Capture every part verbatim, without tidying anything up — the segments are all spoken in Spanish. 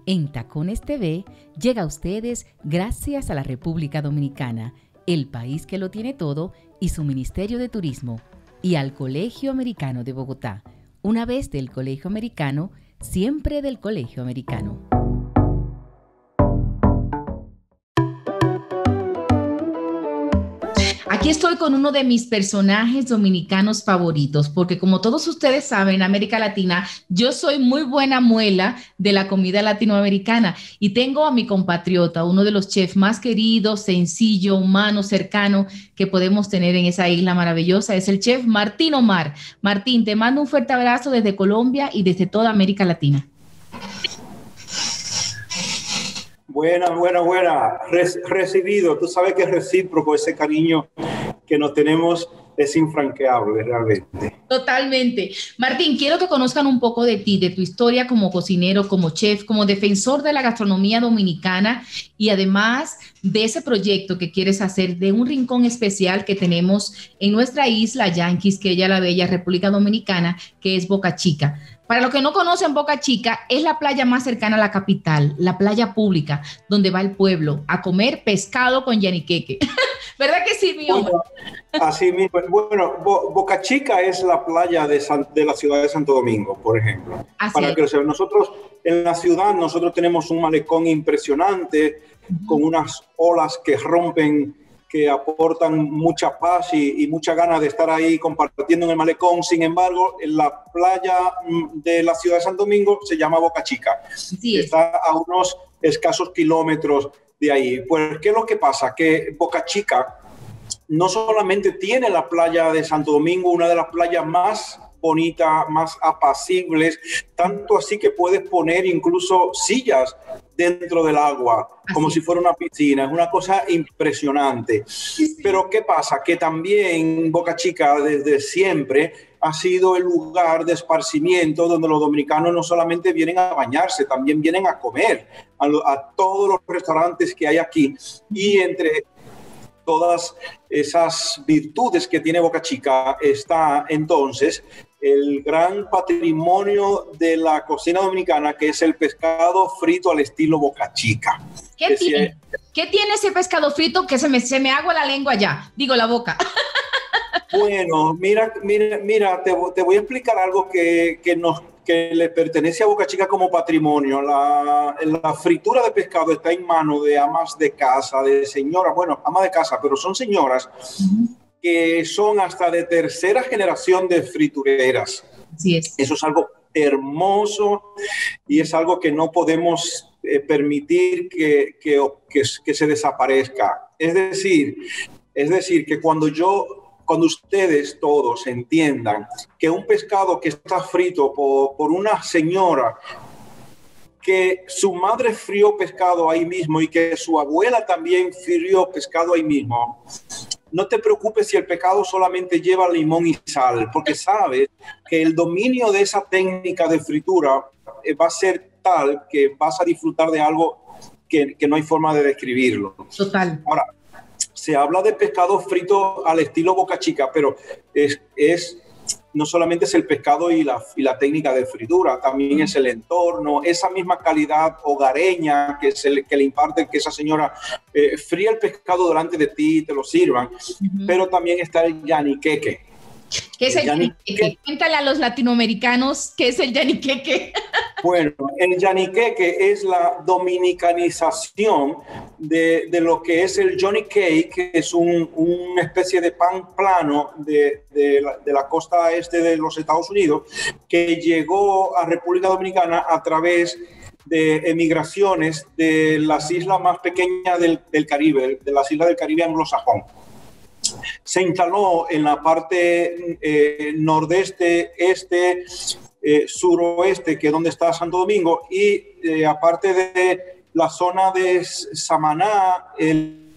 En Tacones T V llega a ustedes gracias a la República Dominicana, el país que lo tiene todo, y su Ministerio de Turismo, y al Colegio Americano de Bogotá. Una vez del Colegio Americano, siempre del Colegio Americano. Aquí estoy con uno de mis personajes dominicanos favoritos, porque como todos ustedes saben, en América Latina, yo soy muy buena muela de la comida latinoamericana y tengo a mi compatriota, uno de los chefs más queridos, sencillo, humano, cercano que podemos tener en esa isla maravillosa, es el chef Martín Omar. Martín, te mando un fuerte abrazo desde Colombia y desde toda América Latina. Buena, buena, buena. Re recibido. Tú sabes que es recíproco, ese cariño que nos tenemos es infranqueable realmente. Totalmente. Martín, quiero que conozcan un poco de ti, de tu historia como cocinero, como chef, como defensor de la gastronomía dominicana y además de ese proyecto que quieres hacer de un rincón especial que tenemos en nuestra isla, Yanquisqueya la Bella, República Dominicana, que es Boca Chica. Para los que no conocen, Boca Chica es la playa más cercana a la capital, la playa pública, donde va el pueblo a comer pescado con yaniqueque. ¿Verdad que sí, mi hombre? Bueno, así mismo. Bueno, Bo Boca Chica es la playa de, San, de la ciudad de Santo Domingo, por ejemplo. Así Para es. que lo sepan, nosotros en la ciudad, nosotros tenemos un malecón impresionante, uh-huh. con unas olas que rompen, que aportan mucha paz y, y mucha ganas de estar ahí compartiendo en el malecón. Sin embargo, en la playa de la ciudad de Santo Domingo se llama Boca Chica. Sí, está a unos escasos kilómetros de ahí. Pues, ¿qué es lo que pasa? Que Boca Chica no solamente tiene la playa de Santo Domingo, una de las playas más bonitas, más apacibles, tanto así que puedes poner incluso sillas dentro del agua, así, como si fuera una piscina. Es una cosa impresionante. Sí, sí. Pero ¿qué pasa? Que también Boca Chica desde siempre ha sido el lugar de esparcimiento donde los dominicanos no solamente vienen a bañarse, también vienen a comer a, lo, a todos los restaurantes que hay aquí. Y entre todas esas virtudes que tiene Boca Chica está entonces el gran patrimonio de la cocina dominicana, que es el pescado frito al estilo Boca Chica. ¿Qué tiene? Si ¿Qué tiene ese pescado frito que se me, se me agua la lengua ya? Digo, la boca. Bueno, mira, mira, mira te, te voy a explicar algo que, que, nos, que le pertenece a Boca Chica como patrimonio. La, la fritura de pescado está en manos de amas de casa, de señoras, bueno, amas de casa, pero son señoras uh-huh. que son hasta de tercera generación de fritureras. Así es. Eso es algo hermoso y es algo que no podemos eh, permitir que, que, que, que se desaparezca. Es decir, es decir, que cuando yo... Cuando ustedes todos entiendan que un pescado que está frito por, por una señora, que su madre frió pescado ahí mismo y que su abuela también frió pescado ahí mismo, no te preocupes si el pescado solamente lleva limón y sal, porque sabes que el dominio de esa técnica de fritura va a ser tal que vas a disfrutar de algo que, que no hay forma de describirlo. Total. Ahora, se habla de pescado frito al estilo Boca Chica, pero es, es no solamente es el pescado y la, y la técnica de fritura, también es el entorno, esa misma calidad hogareña que, se le, que le imparte que esa señora eh, fría el pescado delante de ti y te lo sirvan, uh-huh. pero también está el yaniqueque. ¿Qué es el, el yaniqueque? yaniqueque? Cuéntale a los latinoamericanos qué es el yaniqueque. Bueno, el yaniqueque es la dominicanización de, de lo que es el Johnny Cake, que es un, una especie de pan plano de, de, la, de la costa este de los Estados Unidos, que llegó a República Dominicana a través de emigraciones de las islas más pequeñas del, del Caribe, de las islas del Caribe anglosajón. Se instaló en la parte eh, nordeste, este, eh, suroeste, que es donde está Santo Domingo, y eh, aparte de la zona de Samaná, el,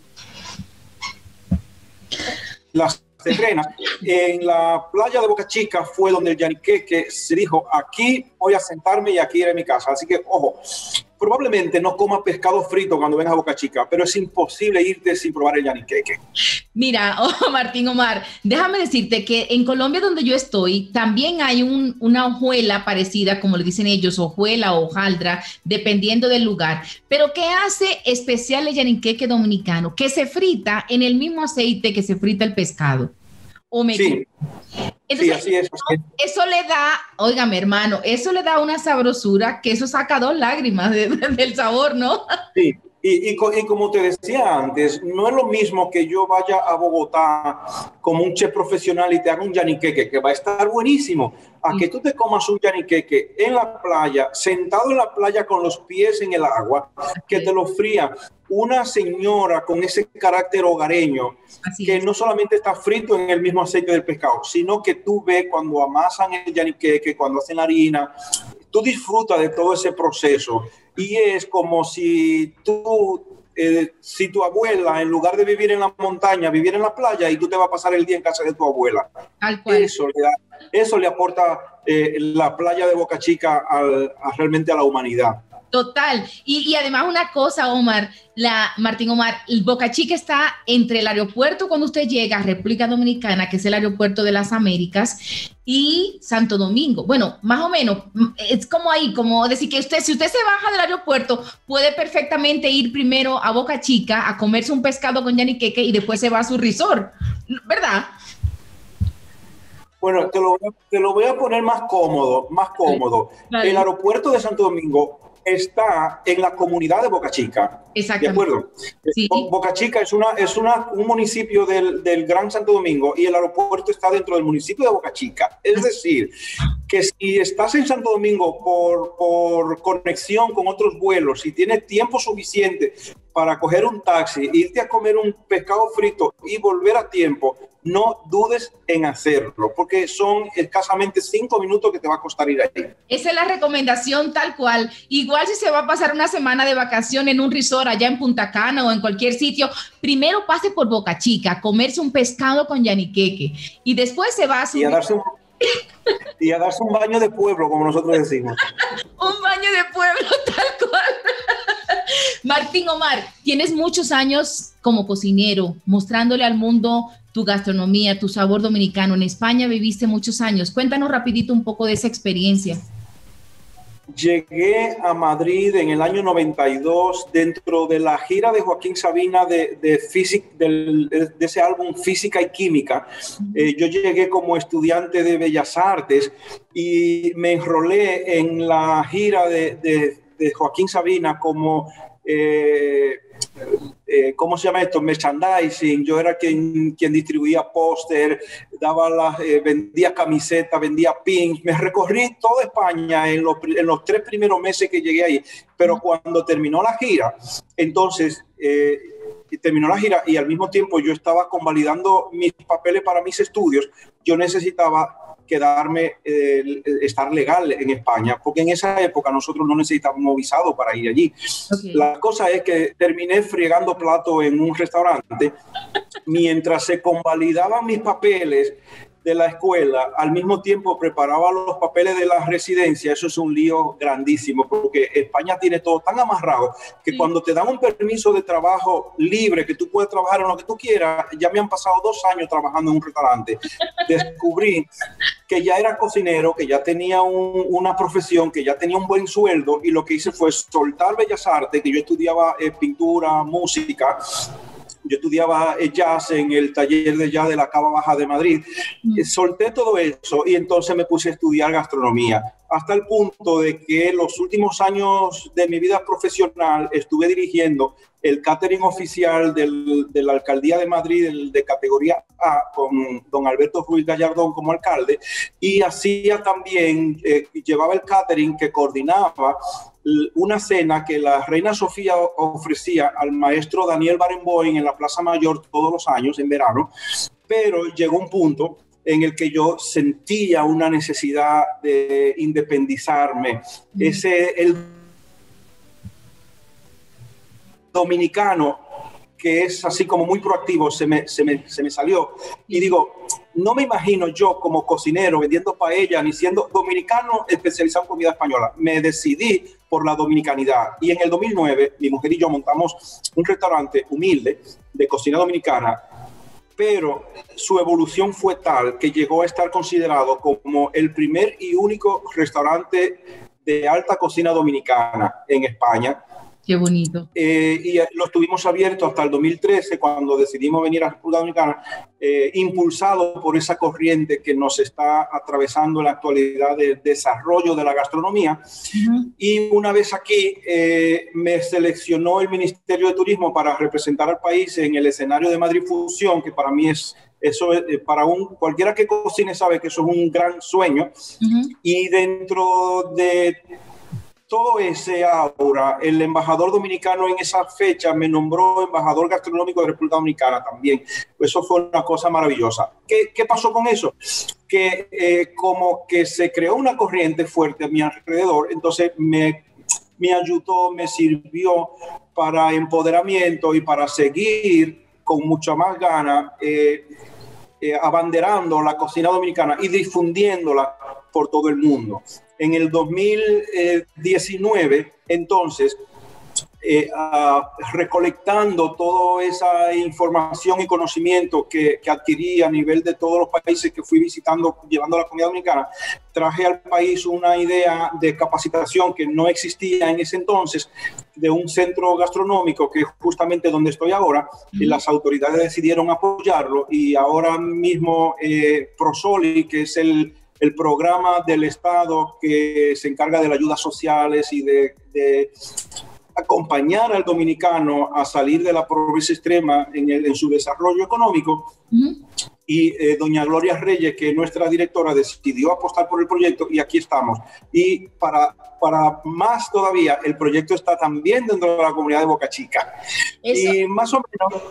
las terrenas, en la playa de Boca Chica fue donde el yaniqueque se dijo, aquí voy a sentarme y aquí era mi casa. Así que, ojo, probablemente no comas pescado frito cuando vengas a Boca Chica, pero es imposible irte sin probar el yaniqueque. Mira, oh, Martín Omar, déjame decirte que en Colombia, donde yo estoy, también hay un, una hojuela parecida, como le dicen ellos, hojuela o hojaldra, dependiendo del lugar. Pero ¿qué hace especial el yaniqueque dominicano? Que se frita en el mismo aceite que se frita el pescado. ¿O me sí. Entonces, sí, así es. Eso le da, óigame, hermano, eso le da una sabrosura que eso saca dos lágrimas de, de, del sabor, ¿no? Sí, y, y, y como te decía antes, no es lo mismo que yo vaya a Bogotá como un chef profesional y te haga un yaniqueque, que va a estar buenísimo, a que tú te comas un yaniqueque en la playa, sentado en la playa con los pies en el agua, que te lo fría una señora con ese carácter hogareño, Así que es. No solamente está frito en el mismo aceite del pescado, sino que tú ves cuando amasan el yaniqueque, cuando hacen la harina, tú disfrutas de todo ese proceso y es como si tú, eh, si tu abuela, en lugar de vivir en la montaña, viviera en la playa y tú te vas a pasar el día en casa de tu abuela. Tal cual. Eso le, da, eso le aporta eh, la playa de Boca Chica al, a, realmente a la humanidad. Total. Y, y además una cosa, Omar, la, Martín Omar, Boca Chica está entre el aeropuerto cuando usted llega a República Dominicana, que es el aeropuerto de las Américas, y Santo Domingo. Bueno, más o menos, es como ahí, como decir que usted, si usted se baja del aeropuerto, puede perfectamente ir primero a Boca Chica a comerse un pescado con yaniqueque y después se va a su resort, ¿verdad? Bueno, te lo, te lo voy a poner más cómodo, más cómodo. Vale. El aeropuerto de Santo Domingo está en la comunidad de Boca Chica. Exactamente. ¿De acuerdo? Sí. Boca Chica es, una, es una, un municipio del, del Gran Santo Domingo y el aeropuerto está dentro del municipio de Boca Chica. Es decir, que si estás en Santo Domingo por, por conexión con otros vuelos, si tienes tiempo suficiente para coger un taxi, irte a comer un pescado frito y volver a tiempo, no dudes en hacerlo, porque son escasamente cinco minutos que te va a costar ir ahí. Esa es la recomendación tal cual. Igual si se va a pasar una semana de vacación en un resort allá en Punta Cana o en cualquier sitio, primero pase por Boca Chica a comerse un pescado con yaniqueque y después se va a subir. Y a darse un, y a darse un baño de pueblo, como nosotros decimos. Un baño de pueblo, tal cual. Martín Omar, tienes muchos años como cocinero, mostrándole al mundo tu gastronomía, tu sabor dominicano. En España viviste muchos años. Cuéntanos rapidito un poco de esa experiencia. Llegué a Madrid en el año noventa y dos dentro de la gira de Joaquín Sabina de, de, física, del, de ese álbum Física y Química. Eh, yo llegué como estudiante de Bellas Artes y me enrolé en la gira de, de, de Joaquín Sabina como... Eh, eh, ¿cómo se llama esto? Merchandising. Yo era quien, quien distribuía póster, daba las, eh, vendía camisetas, vendía pins. Me recorrí toda España en los, en los tres primeros meses que llegué ahí. Pero cuando terminó la gira, entonces eh, terminó la gira y al mismo tiempo yo estaba convalidando mis papeles para mis estudios, yo necesitaba quedarme, eh, estar legal en España, porque en esa época nosotros no necesitábamos visado para ir allí. Okay. La cosa es que terminé fregando plato en un restaurante, mientras se convalidaban mis papeles de la escuela, al mismo tiempo preparaba los papeles de la residencia. Eso es un lío grandísimo, porque España tiene todo tan amarrado que sí. Cuando te dan un permiso de trabajo libre, que tú puedes trabajar en lo que tú quieras, ya me han pasado dos años trabajando en un restaurante, descubrí que ya era cocinero, que ya tenía un, una profesión, que ya tenía un buen sueldo, y lo que hice fue soltar Bellas Artes, que yo estudiaba eh, pintura, música. Yo estudiaba jazz en el taller de jazz de la Cava Baja de Madrid. Mm. Solté todo eso y entonces me puse a estudiar gastronomía, hasta el punto de que los últimos años de mi vida profesional estuve dirigiendo el catering oficial del, de la Alcaldía de Madrid, el de categoría A, con don Alberto Ruiz Gallardón como alcalde, y hacía también, eh, llevaba el catering que coordinaba una cena que la reina Sofía ofrecía al maestro Daniel Barenboim en la Plaza Mayor todos los años en verano, pero llegó un punto en el que yo sentía una necesidad de independizarme. Mm. Ese, el dominicano que es así como muy proactivo, se me, se me, se me salió. Y digo, no me imagino yo como cocinero vendiendo paella ni siendo dominicano especializado en comida española. Me decidí por la dominicanidad. Y en el dos mil nueve, mi mujer y yo montamos un restaurante humilde de cocina dominicana, pero su evolución fue tal que llegó a estar considerado como el primer y único restaurante de alta cocina dominicana en España. Qué bonito. Eh, y lo estuvimos abiertos hasta el dos mil trece, cuando decidimos venir a República Dominicana, eh, impulsado por esa corriente que nos está atravesando en la actualidad del desarrollo de la gastronomía. Uh-huh. Y una vez aquí, eh, me seleccionó el Ministerio de Turismo para representar al país en el escenario de Madrid Fusión, que para mí es, eso es, para un, cualquiera que cocine sabe que eso es un gran sueño. Uh-huh. Y dentro de todo ese aura, el embajador dominicano en esa fecha me nombró embajador gastronómico de República Dominicana también. Eso fue una cosa maravillosa. ¿Qué, qué pasó con eso? Que eh, como que se creó una corriente fuerte a mi alrededor, entonces me, me ayudó, me sirvió para empoderamiento y para seguir con mucha más gana eh, eh, abanderando la cocina dominicana y difundiéndola por todo el mundo. En el dos mil diecinueve, entonces, eh, uh, recolectando toda esa información y conocimiento que, que adquirí a nivel de todos los países que fui visitando, llevando a la comunidad dominicana, traje al país una idea de capacitación que no existía en ese entonces, de un centro gastronómico que es justamente donde estoy ahora, y las autoridades decidieron apoyarlo, y ahora mismo eh, Prosoli, que es el el programa del Estado que se encarga de las ayudas sociales y de, de acompañar al dominicano a salir de la pobreza extrema en, el, en su desarrollo económico. Uh-huh. Y eh, doña Gloria Reyes, que es nuestra directora, decidió apostar por el proyecto y aquí estamos. Y para, para más todavía, el proyecto está también dentro de la comunidad de Boca Chica. Eso. Y más o menos...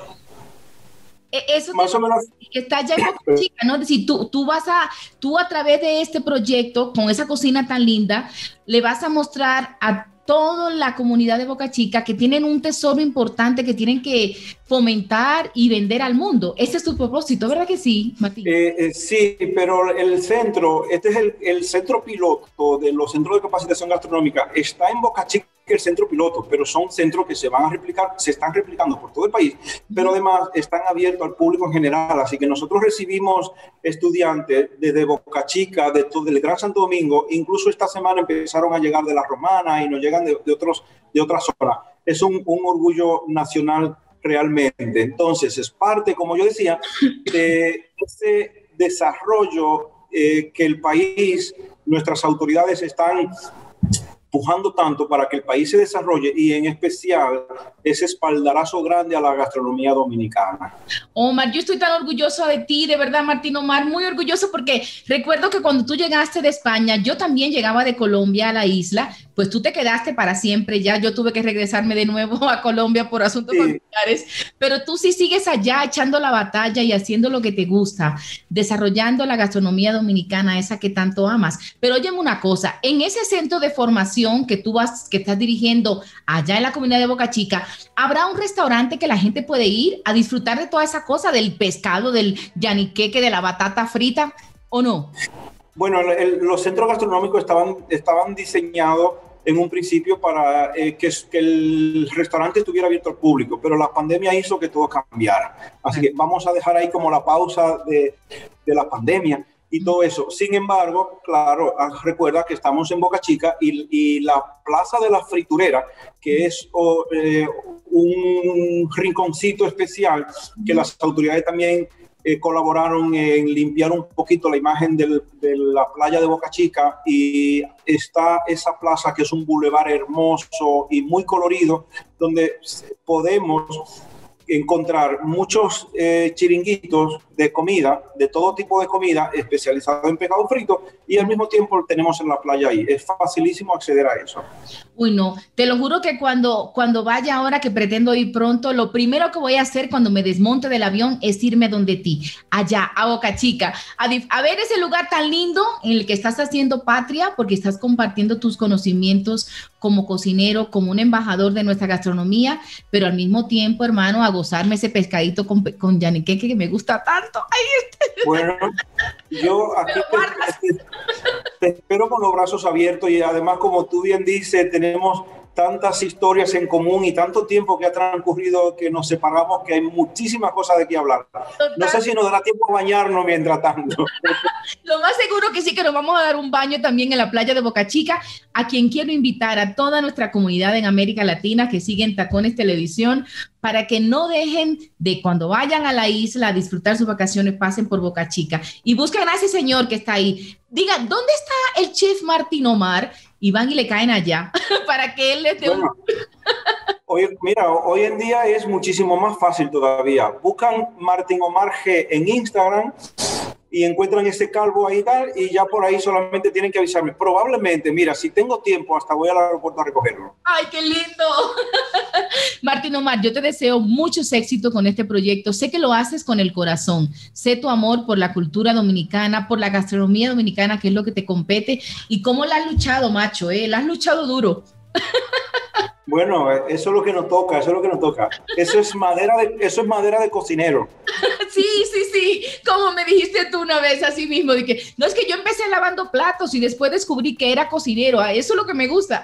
Eso más o menos que está ya en Boca Chica, ¿no? Es decir, tú, tú vas a, tú a través de este proyecto, con esa cocina tan linda, le vas a mostrar a toda la comunidad de Boca Chica que tienen un tesoro importante que tienen que fomentar y vender al mundo. Ese es tu propósito, ¿verdad que sí, Martín? Eh, eh, sí, pero el centro, este es el, el centro piloto de los centros de capacitación gastronómica, está en Boca Chica, el centro piloto, pero son centros que se van a replicar, se están replicando por todo el país, pero además están abiertos al público en general, así que nosotros recibimos estudiantes desde Boca Chica, de todo el Gran Santo Domingo, incluso esta semana empezaron a llegar de La Romana y nos llegan de, de, otros, de otras zonas. Es un, un orgullo nacional realmente. Entonces, es parte, como yo decía, de ese desarrollo eh, que el país, nuestras autoridades están empujando tanto para que el país se desarrolle, y en especial ese espaldarazo grande a la gastronomía dominicana. Omar, yo estoy tan orgullosa de ti, de verdad, Martín Omar, muy orgulloso, porque recuerdo que cuando tú llegaste de España, yo también llegaba de Colombia a la isla, pues tú te quedaste para siempre, ya yo tuve que regresarme de nuevo a Colombia por asuntos sí. familiares, pero tú sí sigues allá echando la batalla y haciendo lo que te gusta, desarrollando la gastronomía dominicana, esa que tanto amas. Pero óyeme una cosa, en ese centro de formación que tú vas, que estás dirigiendo allá en la comunidad de Boca Chica, ¿habrá un restaurante que la gente puede ir a disfrutar de toda esa cosa, del pescado, del yaniqueque, de la batata frita, o no? Bueno, el, los centros gastronómicos estaban, estaban diseñados en un principio para eh, que, que el restaurante estuviera abierto al público, pero la pandemia hizo que todo cambiara. Así que vamos a dejar ahí como la pausa de, de la pandemia y todo eso. Sin embargo, claro, recuerda que estamos en Boca Chica y, y la Plaza de la Friturera, que es oh, eh, un rinconcito especial que las autoridades también eh, colaboraron en limpiar un poquito la imagen del, de la playa de Boca Chica, y está esa plaza que es un bulevar hermoso y muy colorido, donde podemos encontrar muchos eh, chiringuitos de comida, de todo tipo de comida, especializado en pescado frito, y al mismo tiempo tenemos en la playa ahí. Es facilísimo acceder a eso. Uy, no, te lo juro que cuando, cuando vaya ahora, que pretendo ir pronto, lo primero que voy a hacer cuando me desmonte del avión es irme donde ti, allá, a Boca Chica, a, a ver ese lugar tan lindo en el que estás haciendo patria, porque estás compartiendo tus conocimientos como cocinero, como un embajador de nuestra gastronomía, pero al mismo tiempo, hermano, a gozarme ese pescadito con, con yaniqueque que me gusta tanto. Ay, este. Bueno, yo aquí te, te, te espero con los brazos abiertos y además, como tú bien dices, tenemos tantas historias en común y tanto tiempo que ha transcurrido que nos separamos, que hay muchísimas cosas de qué hablar. Total. No sé si nos dará tiempo a bañarnos mientras tanto. Lo más seguro que sí, que nos vamos a dar un baño también en la playa de Boca Chica, a quien quiero invitar a toda nuestra comunidad en América Latina que siguen Tacones Televisión, para que no dejen de, cuando vayan a la isla a disfrutar sus vacaciones, pasen por Boca Chica y busquen a ese señor que está ahí. Digan, ¿dónde está el chef Martín Omar? Y van y le caen allá para que él les dé bueno, un... hoy, mira, hoy en día es muchísimo más fácil todavía. Buscan Martín Omar G en Instagram y encuentran ese calvo ahí tal, y ya por ahí solamente tienen que avisarme. Probablemente, mira, si tengo tiempo, hasta voy al aeropuerto a recogerlo. ¡Ay, qué lindo! Martín Omar, yo te deseo muchos éxitos con este proyecto. Sé que lo haces con el corazón. Sé tu amor por la cultura dominicana, por la gastronomía dominicana, que es lo que te compete, y cómo la has luchado, macho, ¿eh? La has luchado duro. Bueno, eso es lo que nos toca, eso es lo que nos toca. Eso es madera de, eso es madera de cocinero. Sí, sí, sí, como me dijiste tú una vez así mismo, de que no, es que yo empecé lavando platos y después descubrí que era cocinero, eso es lo que me gusta.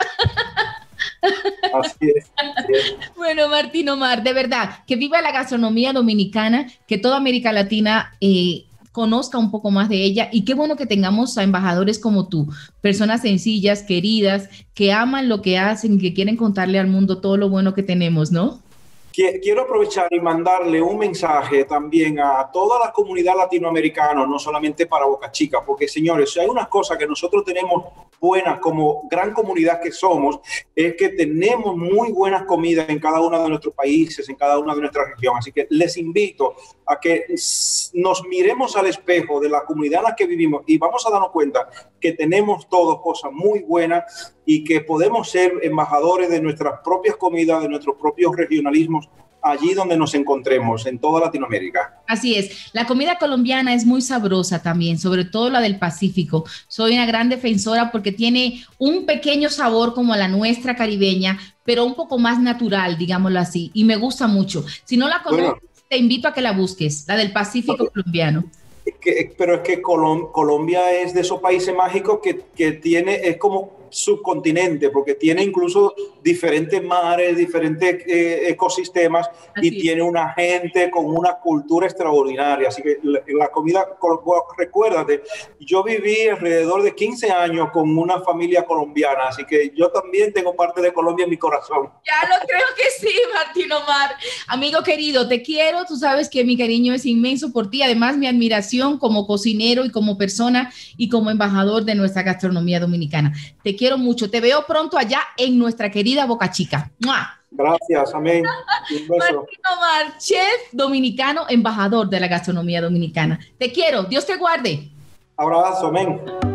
Así es, así es. Bueno, Martín Omar, de verdad, que viva la gastronomía dominicana, que toda América Latina eh, conozca un poco más de ella, y qué bueno que tengamos a embajadores como tú, personas sencillas, queridas, que aman lo que hacen, que quieren contarle al mundo todo lo bueno que tenemos, ¿no? Quiero aprovechar y mandarle un mensaje también a toda la comunidad latinoamericana, no solamente para Boca Chica, porque señores, si hay unas cosas que nosotros tenemos buenas como gran comunidad que somos, es que tenemos muy buenas comidas en cada uno de nuestros países, en cada una de nuestras regiones. Así que les invito a que nos miremos al espejo de la comunidad en la que vivimos y vamos a darnos cuenta que tenemos todos cosas muy buenas y que podemos ser embajadores de nuestras propias comidas, de nuestros propios regionalismos, allí donde nos encontremos, en toda Latinoamérica. Así es, la comida colombiana es muy sabrosa también, sobre todo la del Pacífico. Soy una gran defensora porque tiene un pequeño sabor como la nuestra caribeña, pero un poco más natural, digámoslo así, y me gusta mucho. Si no la conoces, bueno, te invito a que la busques, la del Pacífico colombiano. Que, pero es que Colom- Colombia es de esos países mágicos que, que tiene, es como subcontinente, porque tiene incluso diferentes mares, diferentes eh, ecosistemas. Así y es. Tiene una gente con una cultura extraordinaria. Así que la, la comida, recuérdate, yo viví alrededor de quince años con una familia colombiana, así que yo también tengo parte de Colombia en mi corazón. Ya lo creo que sí, Martín Omar. Amigo querido, te quiero, tú sabes que mi cariño es inmenso por ti, además mi admiración como cocinero y como persona y como embajador de nuestra gastronomía dominicana. Te quiero mucho, te veo pronto allá en nuestra querida Boca Chica. ¡Mua! Gracias, amén. Un beso. Martín Omar, chef dominicano, embajador de la gastronomía dominicana. Te quiero, Dios te guarde. Abrazo, amén.